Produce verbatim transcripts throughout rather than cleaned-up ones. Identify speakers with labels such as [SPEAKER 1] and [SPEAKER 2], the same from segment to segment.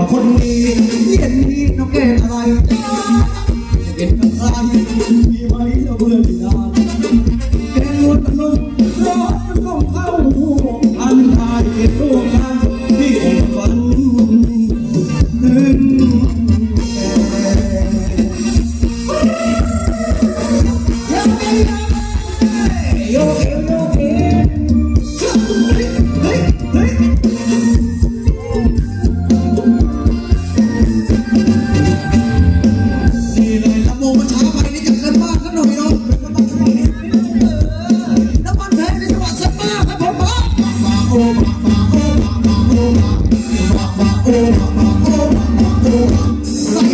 [SPEAKER 1] คนนี้เย็นนี้น้องแกงอะไรจะเป็นกับใครมีไหมเราเบื่อที่นานแกงล้วนตะลุมร้อนมันต้องเข้าอันทายเก็บร่วมกันที่องค์ฝันถึงโยเกโยเกเฮ้ยเฮ้ยนี่เลยลำวงมาช้าไปนี่จะเกินบ้านกันหน่อยเนาะน้ำมันแพงในจังหวัดสระบุรีครับผมมามาโอ้มามาโอ้มามาโอ้มามามาโอ้มามาโอ้มามาโอ้ใส่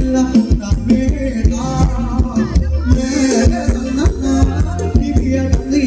[SPEAKER 1] เ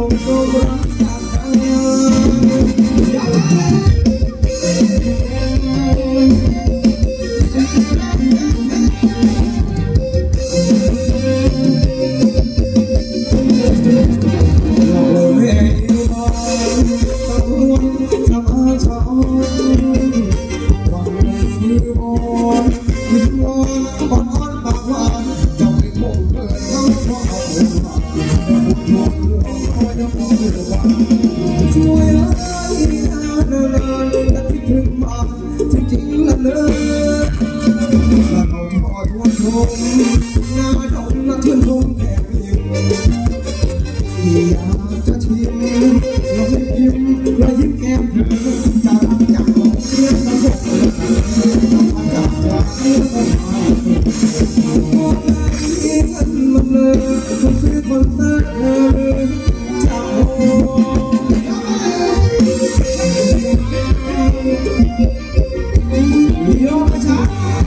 [SPEAKER 1] งโรงรักจากกันอย่าไปช่วยให้นานนานและคิดถึงมาจริงๆละเนอและเขาทอดทวนชมหน้าดงและชื่นชมแค่เพียงที่อยากจะชิมลองยิ้มและยิ้มแก้มเธอจะรักจากของเพื่อนทั้งหมดจากจากเพื่อนทั้งหมดมองหน้าที่กันมันเลยคนซื้อคนเสิร์ฟเธอจากโอ้โยกช้า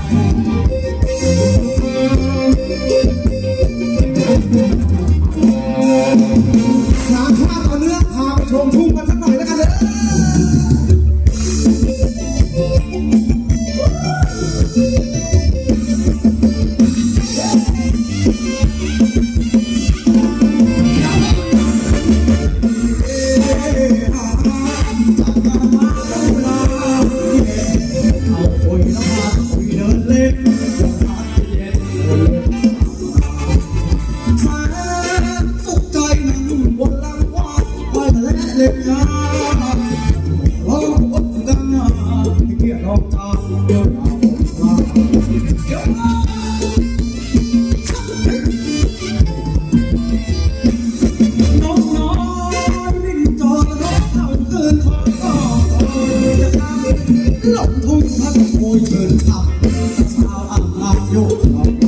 [SPEAKER 1] สามชาติต่อเนื่องพาไปชมทุ่งกันสักหน่อยแล้วกันเลยหลงทุ่งพัดโอยเชิญขับชาวอ่างลาโยก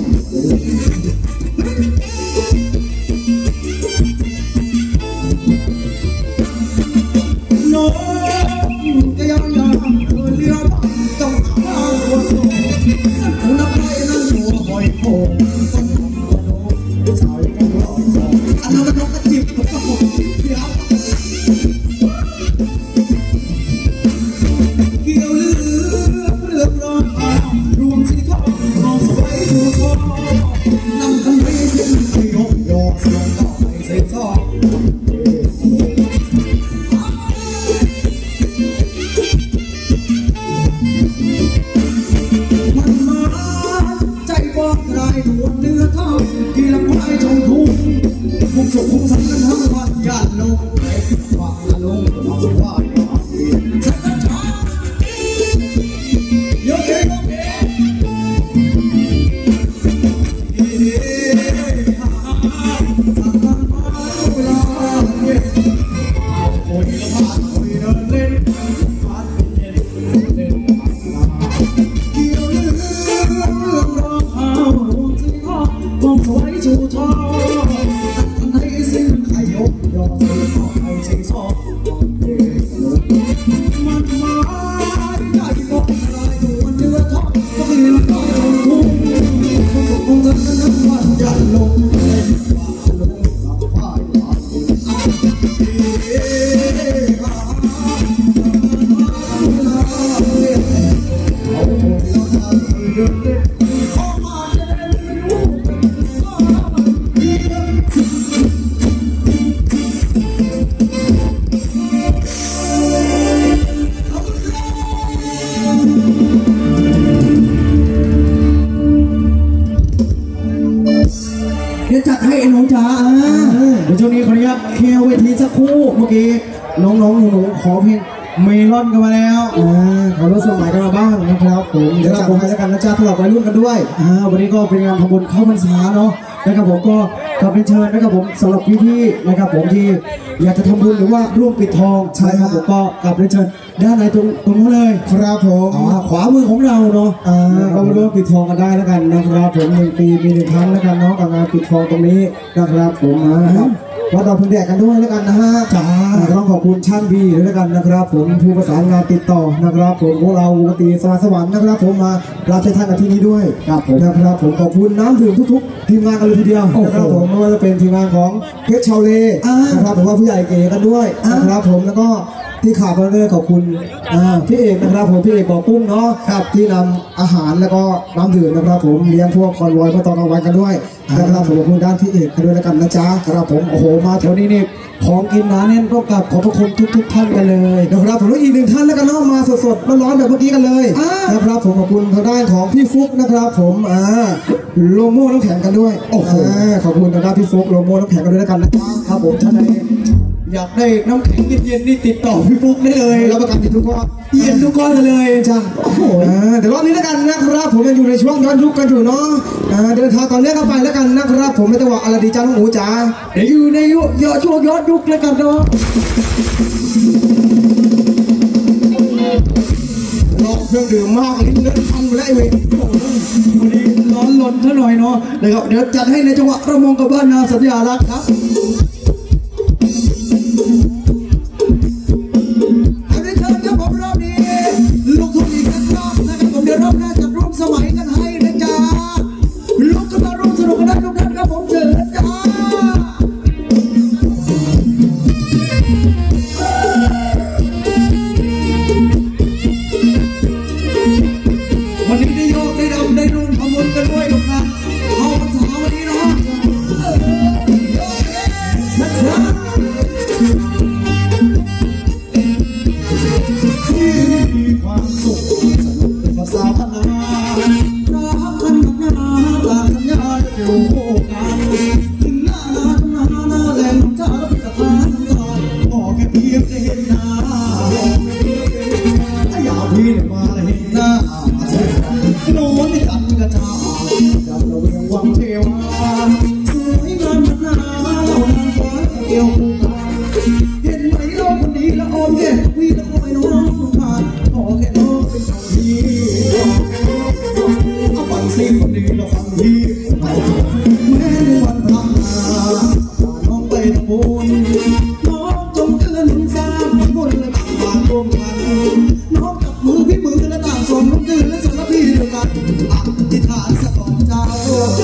[SPEAKER 1] โน้ก็ยังยังเธอเลี้ยวต้องหาหัวโตนั่นคุณนับไปนั่นหัวหอยโขงต้นหัวโน้สาวยังร้องสองอันนั้นมันนกกระจิบมันก็หกเดียวเกี่ยวลือเรื่องรอรวมสีทองมองสวยดูทองนำกันไปสิ้นไปยกยกเสียงต่อไปเสียงซองมันมาใจบอกลายดวงเนื้อทองที่ลำไม้ชมทุ่งมุกสุขมุกสันกันทั้งวันญาติลงไปว่าลงมาว่าฉันก็ชอบโยเกโยเกคนละบ้านคุยเดินเล่นบ้านเย็นเล่นเกี่ยวเรื่องเรื่องรอข้าวรวมสีทองมองสวยชูทองตัดให้สิ้นใครยกยอสีทองให้สีทองมันมาใหญ่บอกลายดวงเนื้อทองก็มีลำต้อยทุ่งคงจะนั่งวันยันลงเล่นว่าลงสับผ้าหวานเดี๋ยวจัดให้น้องจ๋าเดี๋ยวช่วงนี้ขออนุญาตเคลียร์เวทีสักครู่เมื่อกี้น้องๆหนูๆขอเพลงเมลอนกันมาแล้วอ่าขอรถสมัยกันมาบ้างนะครับผมเดี๋ยวจัดให้แล้วกันนะจ๊ะสำหรับวัยรุ่นกันด้วยอ่าวันนี้ก็เป็นงานทำบุญเข้าพรรษาเนาะนะครับผมก็ขอเป็นเชิญนะครับผมสำหรับพี่ๆนะครับผมที่อยากจะทำบุญหรือว่าร่วมปิดทองใช่ครับผมก็กลับเป็นเชิญด้านในตรงตรงนู้นเลยครับผมขวามือของเราเนาะอ่าก็ร่วมปิดทองกันได้แล้วกันนะครับผมหนึ่งปีมีหนึ่งครั้งแล้วกันเนาะกับงานปิดทองตรงนี้นะครับผมนะครับ
[SPEAKER 2] วัดดอกพึ่งแดดกันด้วยแล้วกันนะฮะจ้าต้องขอบคุณช่างบีด้วยแล้วกันนะครับผมผู้ประสานงานติดต่อนะครับผมพวกเราวงดนตรีสว่างสวรรค์นะครับผมมารับใช้ท่านกันที่นี้ด้วยครับผมนะครับผมขอบคุณน้ำดื่มทุกๆทีมงานกันเลยทีเดียวนะครับผมไม่ว่าจะเป็นทีมงานของเพชรชาวเลนะครับผมว่าผู้ใหญ่เก๋กันด้วยนะครับผมแล้วก็ที่ขาดมาเลยขอบคุณพี่เอกนะครับผมพี่เอกบอกกุ้งเนาะครับที่นำอาหารแล้วก็น้ำดื่มนะครับผมเลี้ยงพวกคอนวอยมาตอนกลางวันกันด้วยนะครับผมขอบคุณด้านพี่เอกกันด้วยแล้วกันนะจ๊ะครับผมโอ้โหมาแถวนี้นี่ของกินหนาแน่นก็กลับขอบพระคุณทุกๆท่านกันเลยนะครับผมแล้วอีกหนึ่งท่านแล้วกันเนาะมาสดๆร้อนๆแบบเมื่อกี้กันเลยนะครับผมขอบคุณทางด้านของพี่ฟุกนะครับผมอ่าโลโม่น้ำแข็งกันด้วยโอ้โหขอบคุณทางด้านพี่ฟุกโลโม่น้ำแข็งกันด้วยแล้วกันนะครับผมท่านใดอยากได้น้ำแข็งเย็นๆนี่ติดต่อพี่ฟุกได้เลยรับประกันติดทุกข้อเย็นทุกข้อเลยจ้าโอ้โหเดี๋ยวรอบนี้แล้วกันนะครับผมยังอยู่ในช่วงย้อนยุคกันอยู่เนาะเดินทางตอนนี้เข้าไปแล้วกันนะครับผมในจังหวะอะไรดีจ้าน้องหมูจ๋าเดี๋ยวอยู่ในย้อนช่วงย้อนยุคแล้วกันเนาะรอเครื่องดื่มมากลิ้นเนื้อพันไปแล้วไอ้เวรวันนี้ร้อนล้นซะหน่อยเนาะเดี๋ยวเดี๋ยวจัดให้ในจังหวะระมงกับบ้านนาสัญญารักครับรอบหน้าจะร่วมสมัยกันให้นะจ๊ะลุกขึ้นมาร่วมสนุกกันได้ทุกท่านครับผมเชิญนะจ๊ะวันนี้ได้โยกได้ดำได้รุ่งขบวนกันด้วยทุกท่านเอาภาษาวันนี้เนาะนะจ๊ะที่มีความสุขสนุกเป็นภาษาพนารักกันนักหนาตาสัญญาอยู่คู่กันถึงหน้าหน้าหน้าหน้าแหลมน้ำตาแล้วเป็นตะพานตาบอกแค่เพียงจะเห็นหน้าอยากพี่เนี่ยมาเลยเห็นหน้าโน้นที่อันกระจาจากเราเรียงวังเทวาสวยงามนักหนาเรานางฟ้าเกี่ยวคู่กันเห็นไหมเราคนนี้ละอ่อนแก่พี่ละคอยน้องผ่านขอแค่น้องเป็นเจ้าพี่เอาฟังซิคนนี้เราฟังพี่แม้ในวันพระนาน้องไปตะโกนน้องจงเกินสร้างบนและต่างบางร่วมกันน้องจับมือพี่มือและต่างสมร่วมดื่นและสารพี่เดียวกันอธิษฐานสักของเจ้า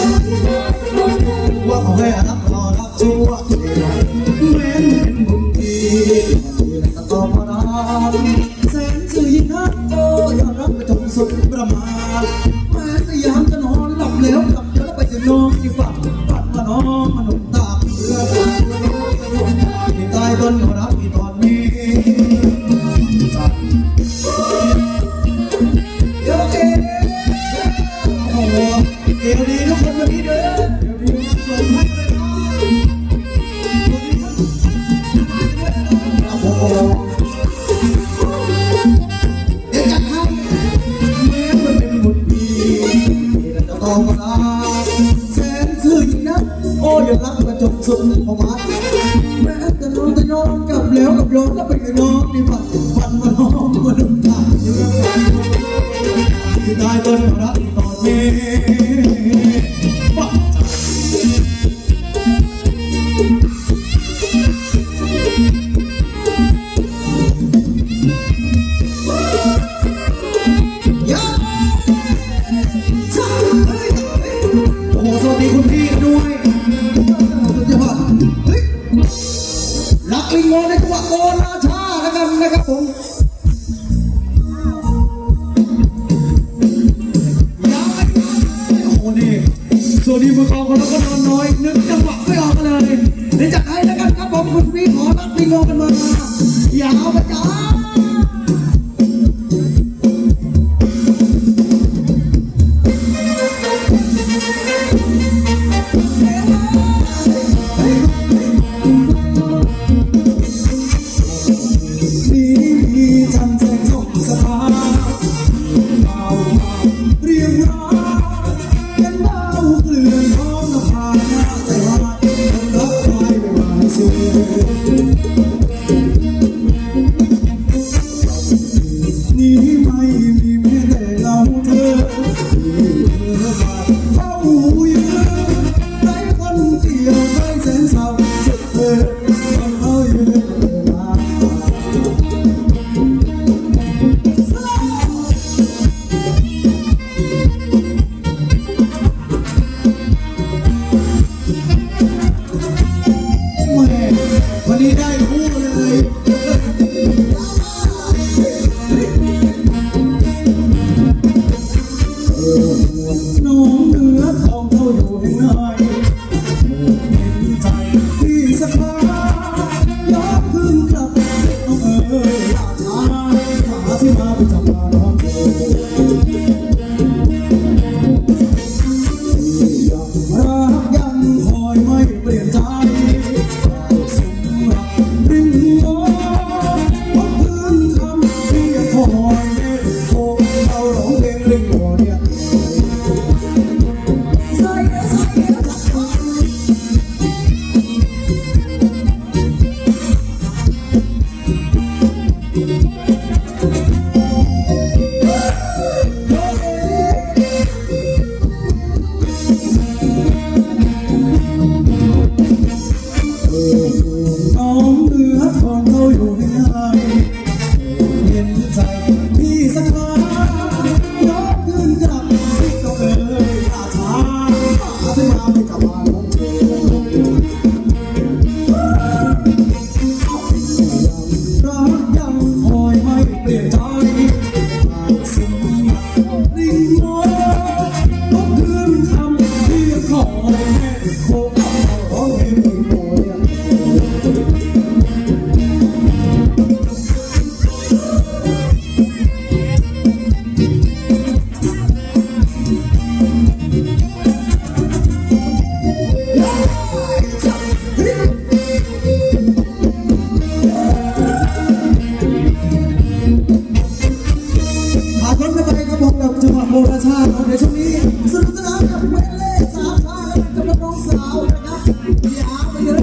[SPEAKER 2] ว่าขอให้รักรอรักชั่วแม้เป็นบุญที่และก็ต้องมารักแสนสื่อยิ่งนักโตยอมรับไปจนสุดประมาณแม้สยามจะนอนหลับแล้วกลับเดี๋ยวแล้วไปจะนอนที่ฝันฝันมาน้องมาหนุ่มตาเรือที่ใต้ต้นรักที่ตอนนี้เดี๋ยวเอ๋โอ้โหเดี๋ยวดีทุกคนวันนี้เด้อเดี๋ยวดีสวยมากเลยนะโอ้โหเดี๋ยวจัดให้แม้มันเป็นบุญพี่ที่เราจะต้องมาแสนซื่อยิ่งนักโอ้ยรักมาจนสุดประมาณแม้แต่น้องแต่น้องกลับแล้วกับย้อนแล้วไปกับน้องนี่ฝันฝันมาน้องมาดุมตาอยู่แล้วที่ใต้ต้นรักตอนนี้โอ้โหสวัสดีคุณพี่ด้วยสุดยอดเฮ้ยรักลิงโง่ในจังหวะโกราชาแล้วกันนะครับผมโอ้โหนี่สวัสดีมือกองคนแล้วก็นอนน้อยนึกจังหวะไม่ออกเลยเดี๋ยวจัดให้แล้วกันครับผมคุณพี่ขอรักลิงโง่กันมายาวไปจ้า
[SPEAKER 1] ใจพี่สักครั้งยกขึ้นกลับสิก็เอ่ยอาชาอาสิมาไม่กลับมาลงเธอรักยังคอยไม่เปลี่ยนใจสิ่งริงโมก็คืนคำที่ขอแม่โคกับร้องเพลงริงโมเนี่ยจังหวัดโคราชในช่วงนี้สนุกสนานกับเวเล่สามชาติกับน้องสาวนะครับยาวไปเลย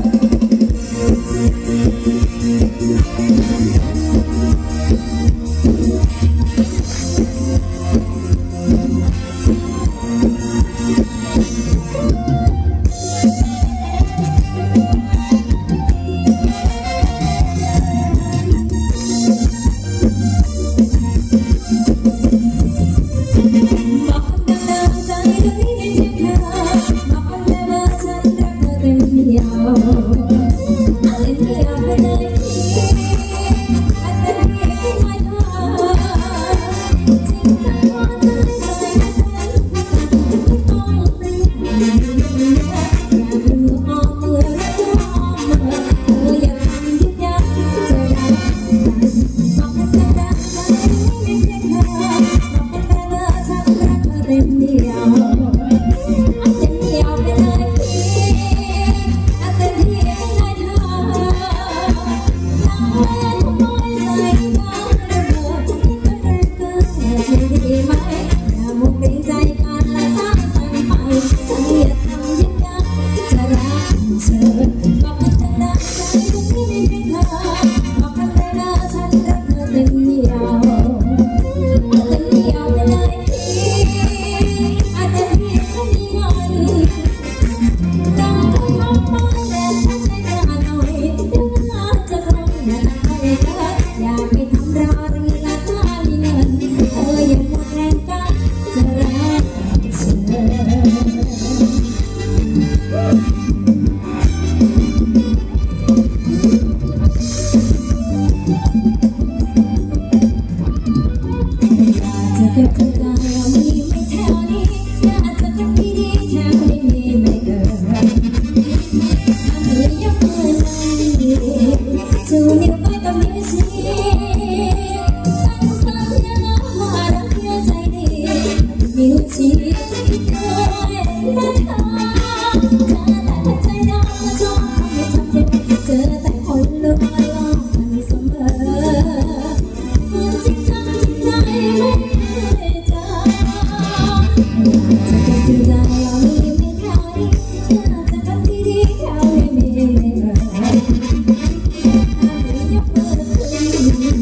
[SPEAKER 3] Thank you.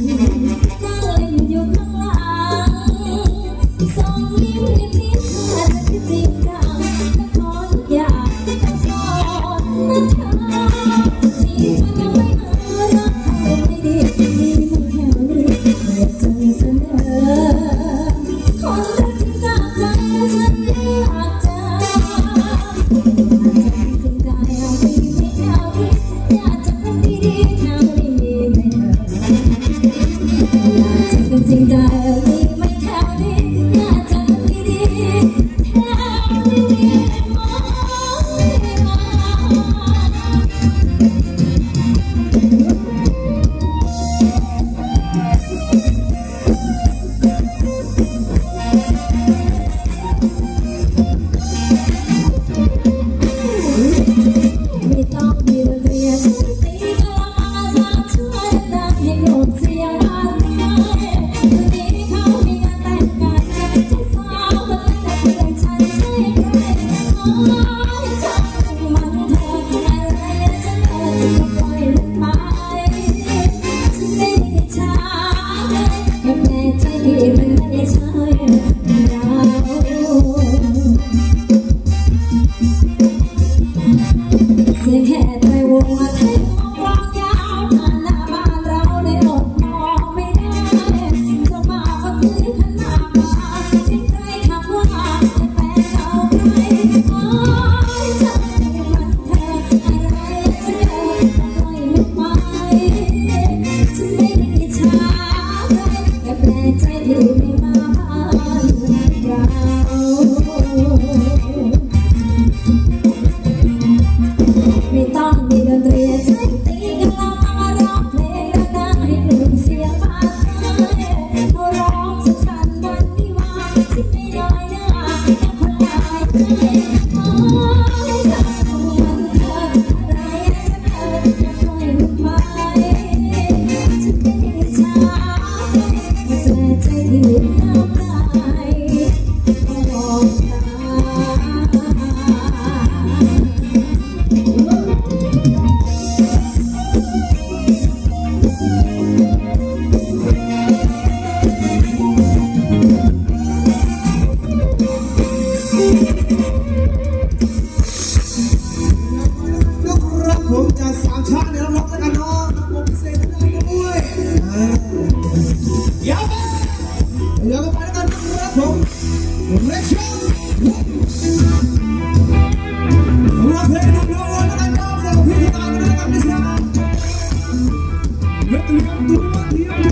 [SPEAKER 1] และเตรียมตัวเตรียม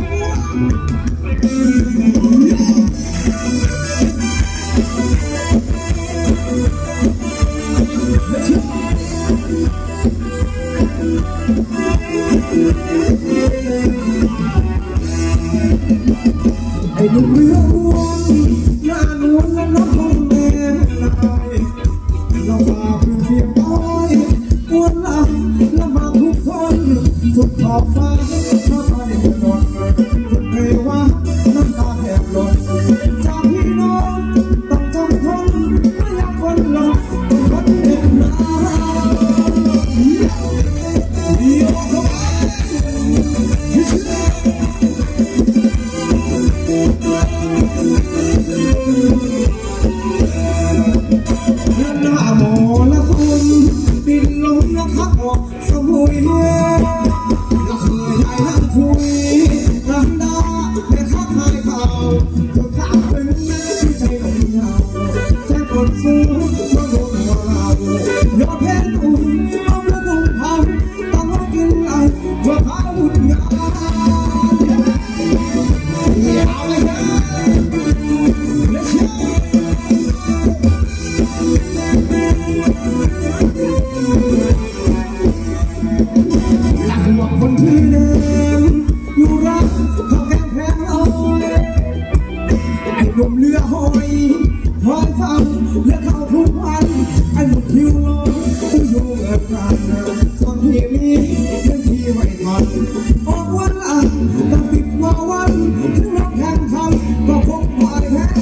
[SPEAKER 1] ไอ้หนุ่มเรืออ้วนหน้านวลและน้ำของแม่เราฝ่าพื้นเสียงอ้อยอ้วนละละมาทุกคนสุดขอบฟ้าถ้ามาในถนนสุดเทวะน้ำตาแทบหล่นจากพี่น้องต้องจำทนไม่อยากวนหลงคนเด็กนาเดียวเข้าไปหน้าโมละคุณดินลงละพักออกสมุยละเคยใหญ่นั่งคุยรันดาแม่ค้าขายข้าวจะสาวเป็นแม่ที่ใจหลงยาวแจ้งกดสู้มาโดนหัวเรายอดเพชรอุ่นเอาละนุ่งเผาต้องมากินไหลว่าพาบุญงานเอาเลยนะเลเช่หลังว่าคนที่เดิมอยู่รักเขาแก้มแพงเราไอ้หนุ่มเรือหอยหอยฟังและเขาทุกวันไอ้หนุ่มผิวลอยต้องอยู่เหมือนกันตอนที่นี้ยังที่ไม่ทันออกวันละต้องติดมาวันถึงนักแข่งขันก็คงไม่แพ้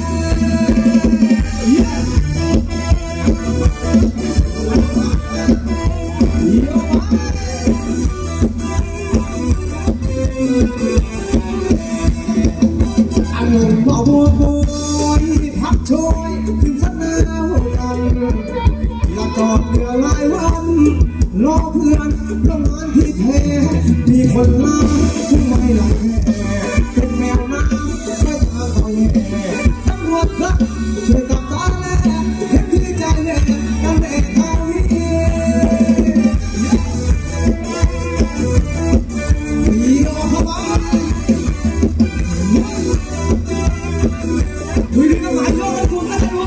[SPEAKER 1] อันหนุ่มบ่บัวบอยพักโชยถึงสนามกันและกอดเรือหลายวันรอเพื่อนโรงงานที่แท้มีคนมาที่ไม่หลังแห่เป็นแมวน้ำไม่ตาต่อยแห่ตำรวจครับช่วยจับตาแลเห็นที่ใจแน่กันแน่เขาวิเดียวเข้าไปคุยดีกันหลายรอบแล้วคุณได้ไหม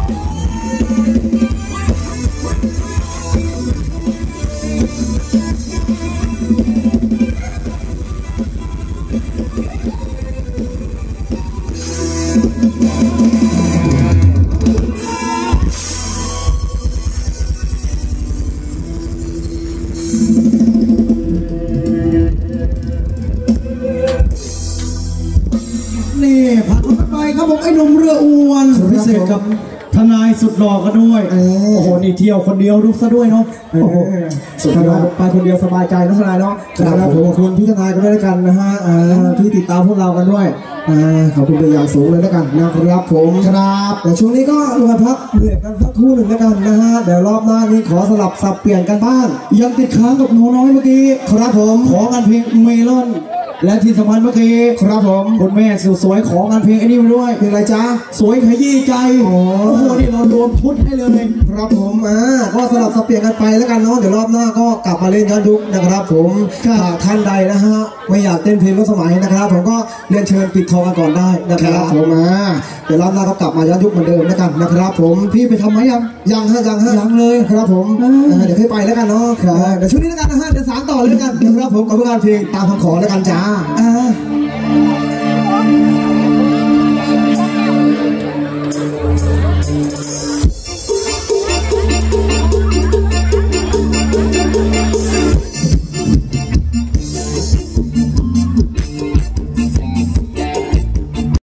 [SPEAKER 1] นี่ผ่านไปครับผมไอ้หนุ่มเรืออ้วนพิเศษกับทนายสุดหล่อกันด้วยโอ้โหนี่เที่ยวคนเดียวรู้ซะด้วยเนาะโอ้โหสุดยอดไปคนเดียวสบายใจนะทนายเนาะครับผมขอบคุณพี่ทนายกันด้วยกันนะฮะที่ติดตามพวกเรากันด้วยขอบคุณเป็นอย่างสูงเลยแล้วกันนะครับผมครับแต่ช่วงนี้ก็เราพักเบรกกันสักครู่หนึ่งแล้วกันนะฮะเดี๋ยวรอบหน้านี้ขอสลับสับเปลี่ยนกันบ้างยังติดค้างกับหนูน้อยเมื่อกี้ครับผมของานเพลงเมลอนและที่สำคัญเมื่อกี้ครับผมคุณแม่สวยๆของงานเพลงไอ้นี่มาด้วยเพลงอะไรจ๊ะสวยขยี้ใจโอ้โหนี่เรารวมชุดให้เลยครับผมอ่าก็สลับสับเปลี่ยนกันไปแล้วกันเนาะเดี๋ยวรอบหน้าก็กลับมาเล่นย้อนยุคนะครับผมถ้าท่านใดนะฮะไม่อยากเต้นเพลงร่วมสมัยนะครับผมก็เรียนเชิญปิดทองกันก่อนได้นะครับผมอ่าเดี๋ยวรอบหน้าก็กลับมาย้อนยุคเหมือนเดิมแล้วกันนะครับผมพี่ไปทำไหมยังยังฮะยังฮะยังเลยครับผมเดี๋ยวให้ไปแล้วกันเนาะเดี๋ยวช่วงนี้แล้วกันนะฮะเดี๋ยวสารต่อเลยกันนะครับผมกับงานเพลงตามคำขอแล้วกันจ้าอ่า